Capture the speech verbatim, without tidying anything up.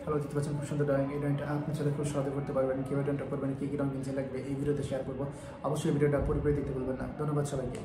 ভালো দেখতে পাচ্ছেন, খুব সুন্দর ড্রয়িং। এই ড্রয়িংটা আপনি চাইলে খুব সহজে করতে পারবেন। কীভাবে ড্রয়িংটা করবেন, কী কী রঙ কিনছে লাগবে এই ভিডিওতে শেয়ার করবো। অবশ্যই ভিডিওটা পুরোপুরি দেখতে ভুলবেন না। ধন্যবাদ সবাইকে।